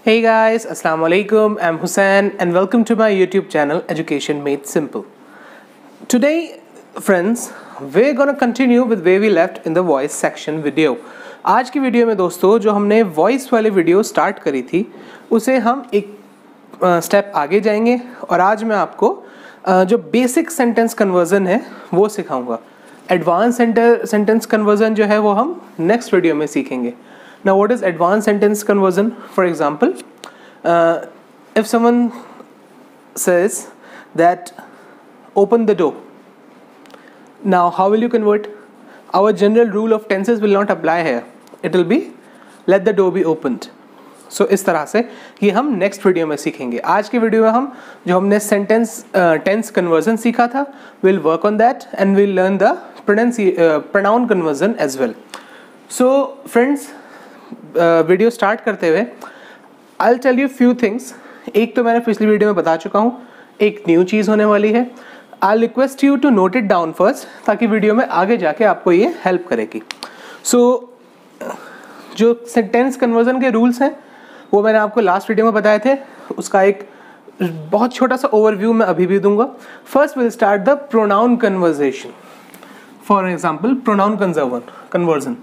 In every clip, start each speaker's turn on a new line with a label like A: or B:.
A: Hey guys, Assalamu alaikum. I'm Hussein and welcome to my YouTube channel Education Made Simple. Today, friends, we're gonna continue with where we left in the voice section video. आज की video में दोस्तों जो हमने voice वाली video start करी थी उसे हम एक स्टेप आगे जाएंगे और आज मैं आपको जो बेसिक सेंटेंस कन्वर्जन है वो सिखाऊंगा. एडवांस सेंटेंस कन्वर्जन जो है वो हम नेक्स्ट वीडियो में सीखेंगे. Now what is advanced sentence conversion? For example, if someone says that open the door, now how will you convert? Our general rule of tenses will not apply here. It will be let the door be opened. So इस तरह से ये हम next video में सीखेंगे. आज की video में हम जो हमने सेंटेंस टेंस कन्वर्जन सीखा था we'll work on that and we'll learn the pronoun conversion as well. So friends, video start करते हुए I'll tell you few things. एक तो मैंने पिछली वीडियो में बता चुका हूँ, एक न्यू चीज़ होने वाली है. I'll request you to note it down first ताकि वीडियो में आगे जाके आपको ये हेल्प करेगी. So जो सेंटेंस कन्वर्जन के रूल्स हैं वो मैंने आपको लास्ट वीडियो में बताए थे, उसका एक बहुत छोटा सा ओवरव्यू मैं अभी भी दूंगा. First will start the pronoun conversion. For example pronoun conversion.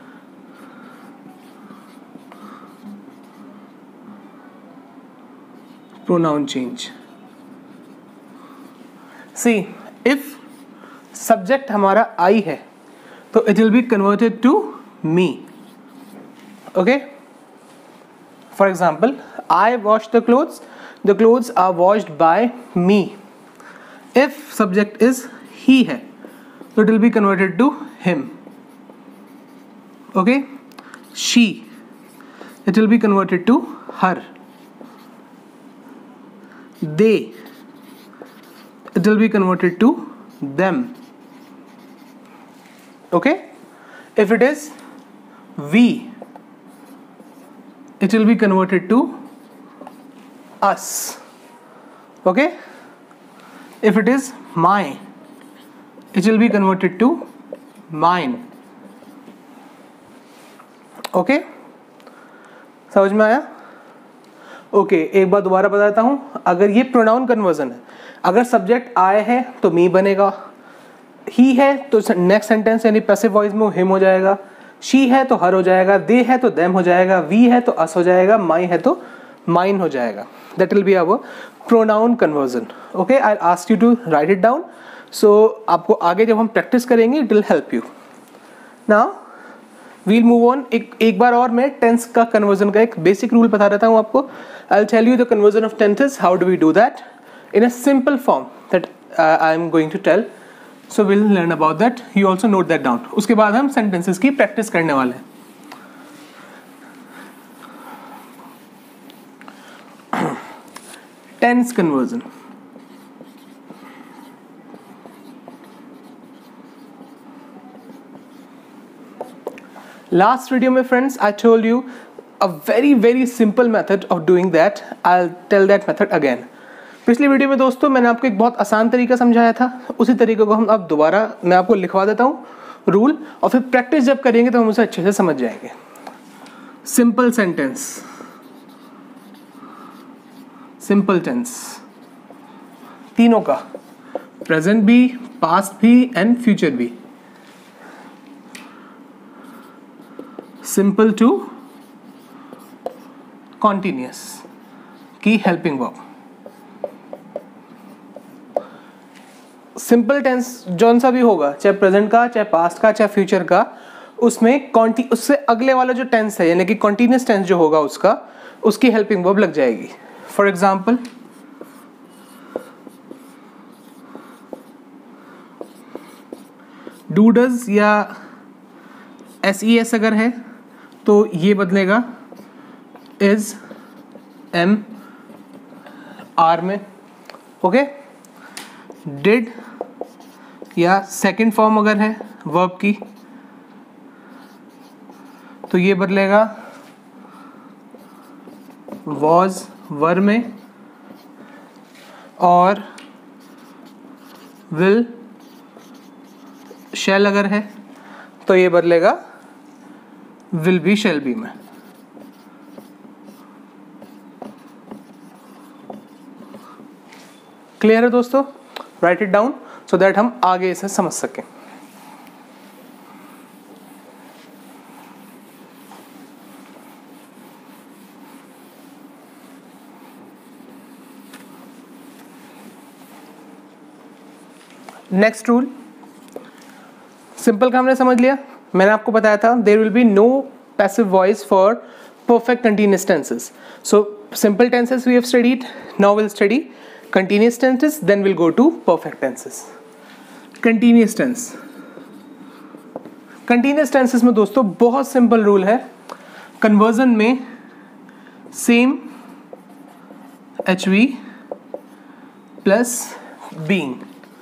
A: Pronoun change. See, if subject हमारा I है तो it will be converted to me. Okay? For example, I wash the clothes. The clothes are washed by me. If subject is he है तो it will be converted to him. Okay? She. It will be converted to her. They, it will be converted to them. Okay? If it is we, it will be converted to us. Okay? If it is my, it will be converted to mine. Okay? समझ में आया? Okay, एक बार दोबारा बताता हूँ. अगर ये pronoun conversion है, अगर सब्जेक्ट आए है तो मी बनेगा, ही है तो नेक्स्ट सेंटेंस यानी पैसिव वॉइस में वो हिम हो जाएगा, शी है तो हर हो जाएगा, दे है तो देम हो जाएगा, वी है तो अस हो जाएगा, माई है तो माइन हो जाएगा. That will be our pronoun conversion. Okay, I ask you to write it down. So आपको आगे जब हम प्रैक्टिस करेंगे it will help you. Now we'll move on. एक बार और मैं टेंस का कन्वर्जन का एक बेसिक रूल बता देता हूँ आपको. I'll tell you the conversion of tenses. How do we do that? In a simple form that I'm going to tell. So we'll learn about that. You also note that down. उसके बाद हम sentences की practice करने वाले हैं. Tense conversion. Last video में friends, I told you a very simple method of doing that. I'll tell that method again. पिछली video में दोस्तों मैंने आपको एक बहुत आसान तरीका समझाया था, उसी तरीके को हम अब दोबारा मैं आपको लिखवा देता हूँ रूल, और फिर प्रैक्टिस जब करेंगे तो हम उसे अच्छे से समझ जाएंगे. सिंपल सेंटेंस, सिंपल टेंस तीनों का, प्रेजेंट भी, पास्ट भी एंड फ्यूचर भी. सिंपल टू कॉन्टिन्यूस की हेल्पिंग वर्ब. सिंपल टेंस जौन सा भी होगा, चाहे प्रेजेंट का, चाहे पास्ट का, चाहे फ्यूचर का, उसमें उससे अगले वाला जो टेंस है यानी कि कॉन्टिन्यूस टेंस जो होगा उसका, उसकी हेल्पिंग वर्ब लग जाएगी. फॉर एग्जाम्पल डू डज या SES अगर है तो ये बदलेगा इज एम आर में. ओके, डिड या सेकंड फॉर्म अगर है वर्ब की तो ये बदलेगा वॉज वर में, और विल शैल अगर है तो ये बदलेगा विल बी शैल बी में. क्लियर है दोस्तों? Write it down so that हम आगे इसे समझ सकें. नेक्स्ट रूल, सिंपल का हमने समझ लिया. मैंने आपको बताया था there will be no passive voice for perfect continuous tenses. So simple tenses we have studied. Now we'll study continuous tenses, then we'll go to perfect tenses. Continuous tense. Continuous tenses में दोस्तों बहुत simple rule है. Conversion में same HV plus being,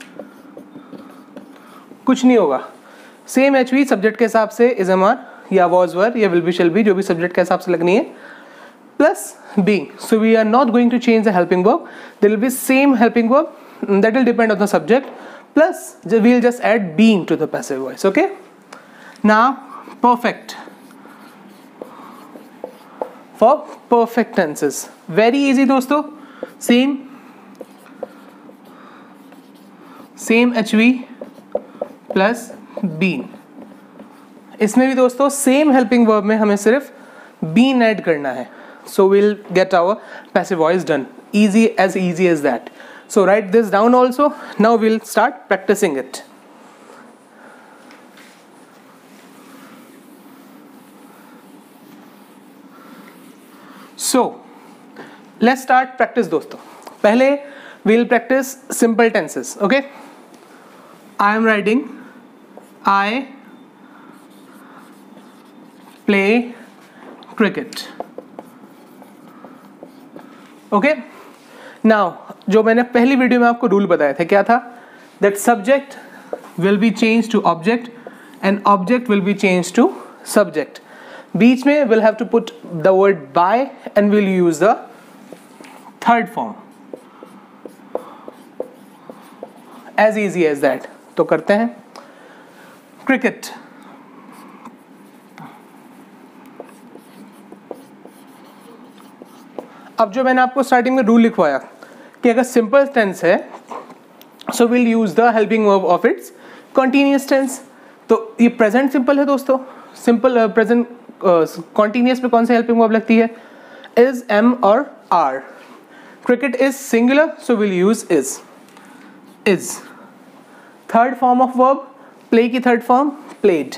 A: कुछ नहीं होगा. Same HV subject के हिसाब से इज एम आर या वॉज वर या विल बी शेल बी, जो भी सब्जेक्ट के हिसाब से लगनी है, plus being. So we are not going to change the helping verb. There will be same helping verb, that will depend on the subject, plus we will just add being to the passive voice. Okay, now perfect. For perfect tenses very easy दोस्तों. Same HV plus been. इसमें भी दोस्तों same helping verb में हमें सिर्फ been add करना है. So will get our passive voice done. easy as that. So write this down also. Now we'll start practicing it. So let's start practice दोस्तों. पहले we'll practice simple tenses. Okay, I am writing I play cricket. Okay, now जो मैंने पहली video में आपको rule बताया था, क्या था? That subject will be changed to object and object will be changed to subject. बीच में we'll have to put the word by and we'll use the third form. As easy as that. तो करते हैं. Cricket. अब जो मैंने आपको starting में rule लिखवाया कि अगर सिंपल टेंस है so will use the helping verb of its continuous tense. तो ये प्रेजेंट सिंपल है दोस्तों. सिंपल प्रेजेंट कॉन्टिन्यूस में कौन सी हेल्पिंग वर्ब लगती है? इज, एम और are. Cricket is singular so will use is. Is. Third form of verb, play की third form played.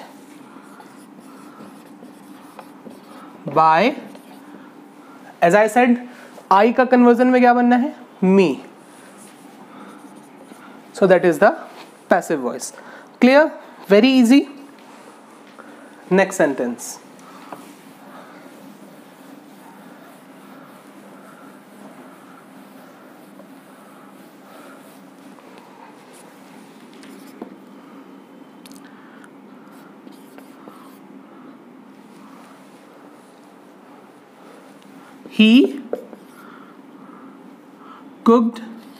A: By, as I said I का conversion में क्या बनना है? Me. So that is the passive voice. Clear? Very easy. Next sentence. He cooked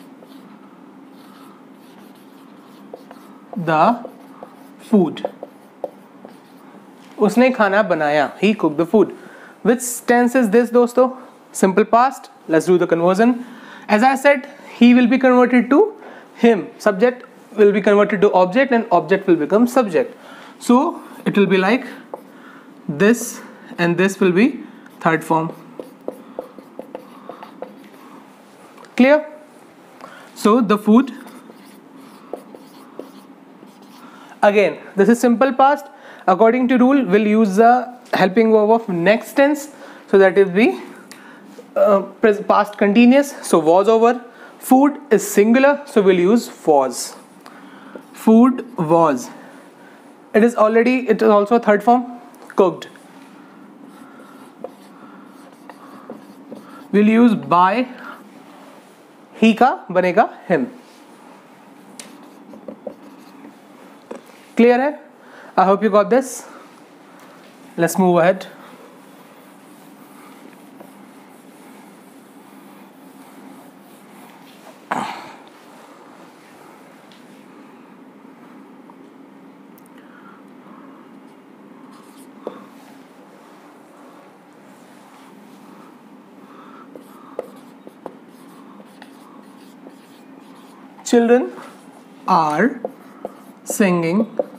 A: the food. उसने खाना बनाया. He cooked the food. Which tense is this दोस्तों? Simple past. Let's do the conversion. As I said, he will be converted to him. Subject will be converted to object and object will become subject. So it will be like this and this will be third form. Clear? So the food, again this is simple past. According to rule we'll use the helping verb of next tense, so that will be past continuous. So was over. Food is singular, so we'll use was. Food was. It is also a third form. Cooked. We'll use by. ही का बनेगा him. Clear है? I hope you got this. Let's move ahead. children are singing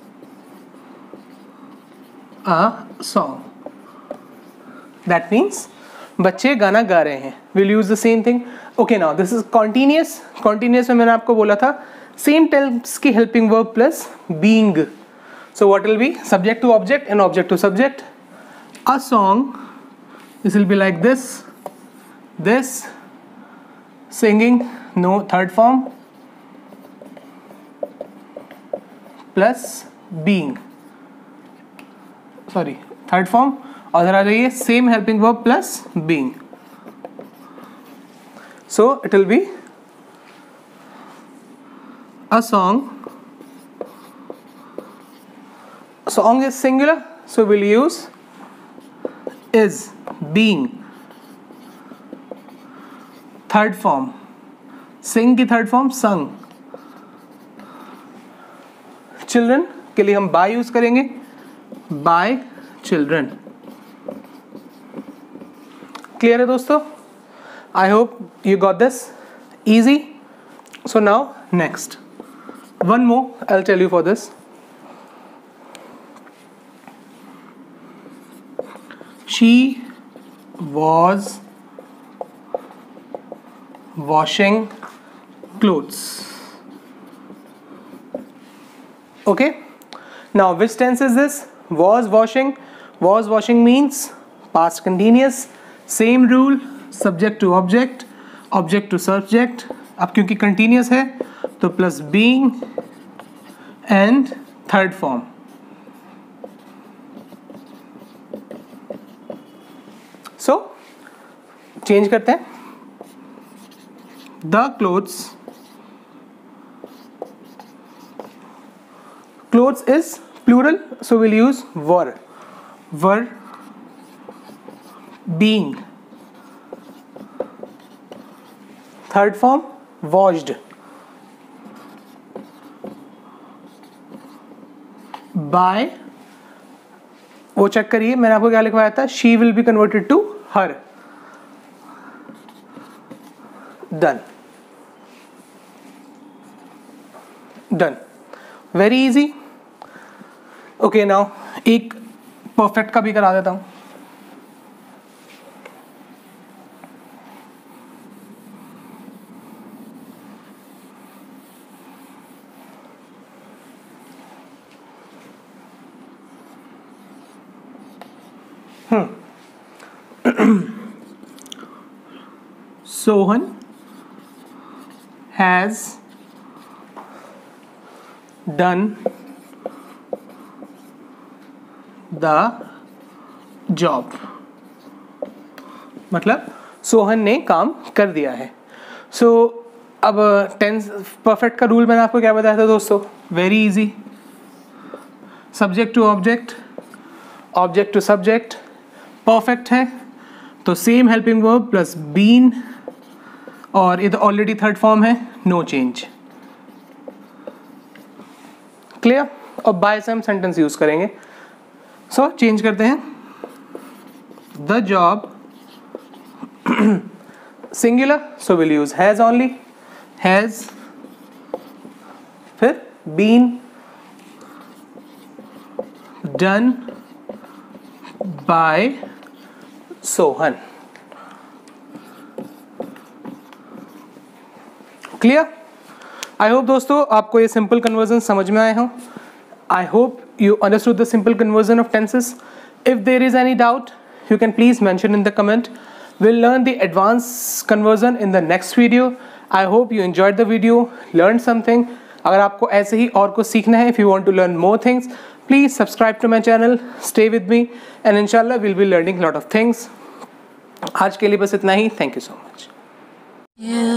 A: a song. That means बच्चे गाना गा रहे हैं. We'll use the same thing. Okay, now this is continuous. Continuous में मैंने आपको बोला था same tense की helping verb plus being. So what will be? Subject to object and object to subject. A song. This will be like this. This. Singing. No third form. Plus being. Sorry, third form. और इधर आ जाइए same helping verb plus being. So it will be a song. Song is singular, so we'll use is. Being third form. Sing की third form sung. Children के लिए हम by use करेंगे. By children. Clear है दोस्तों? I hope you got this easy. So now next, one more I'll tell you for this. She was washing clothes. Okay, now which tense is this? Was washing. Was washing means past continuous. Same rule, subject to object, object to subject. अब क्योंकि continuous है तो plus being and third form. So change करते हैं. The clothes. Clothes is plural, so we'll use were. Were being. Third form washed. By. वो check करिए मैंने आपको क्या लिखवाया था. She will be converted to her. Done. Done. Very easy. Okay, now एक perfect का भी करा देता हूँ. Sohan has done the job. मतलब सोहन ने काम कर दिया है. So अब टेंस परफेक्ट का रूल मैंने आपको क्या बताया था दोस्तों? Very easy. Subject to object, object to subject. Perfect है तो same helping verb plus been, और ये तो ऑलरेडी थर्ड फॉर्म है, नो चेंज. क्लियर? और बाय से हम सेंटेंस यूज करेंगे. सो चेंज करते हैं. The job singular, so will use has only. Has, फिर been done by Sohan. Clear? I hope दोस्तों आपको ये सिंपल कन्वर्जन समझ में आए हों. I hope you understood the simple conversion of tenses. If there is any doubt, you can please mention in the comment. We'll learn the advanced conversion in the next video. I hope you enjoyed the video, learned something. अगर आपको ऐसे ही और कुछ सीखना है, if you want to learn more things, please subscribe to my channel, stay with me, and inshallah we'll be learning a lot of things. आज के लिए बस इतना ही. Thank you so much.